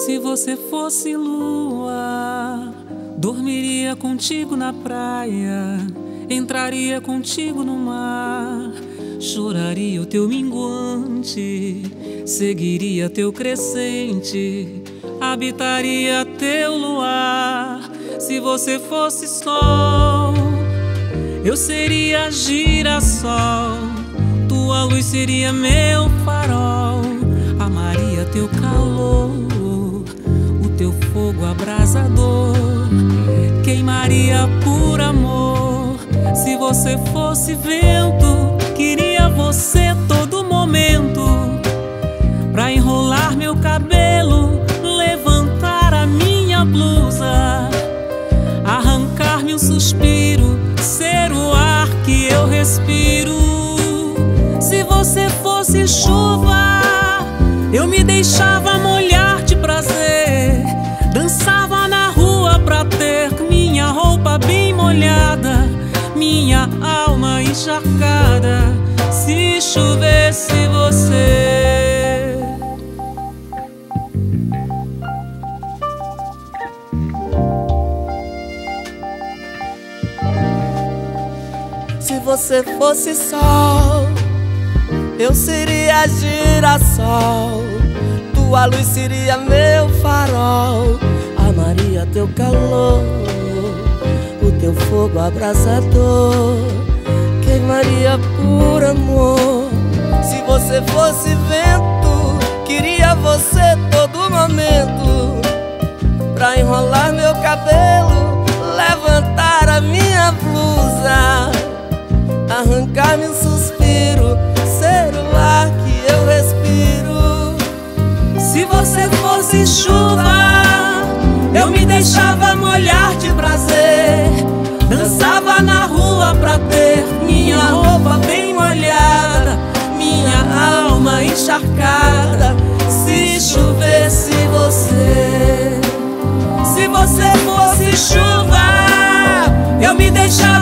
Se você fosse lua, dormiria contigo na praia, entraria contigo no mar, choraria o teu minguante, seguiria teu crescente, habitaria teu luar. Se você fosse sol, eu seria girassol, tua luz seria meu farol, amaria teu calor, o teu fogo abrasador, queimaria por amor. Se você fosse vento, queria você todo momento, pra enrolar meu cabelo, levantar a minha blusa, arrancar-me um suspiro, ser o ar que eu respiro. Se você fosse chuva, eu me deixava molhar de prazer, dançava na rua pra ter minha roupa bem molhada, minha alma encharcada, se chovesse você. Se você fosse sol, eu seria girassol, tua luz seria meu farol, amaria teu calor, o teu fogo abrasador, queimaria por amor. Se você fosse vento, queria você todo momento, pra enrolar meu cabelo, levantar a minha blusa, arrancar-me um suspiro, ser o ar que eu respiro. Se você fosse chuva, eu me deixava molhar de prazer, dançava na rua pra ter minha roupa bem molhada, minha alma encharcada, se chovesse você. Se você fosse chuva, eu me deixava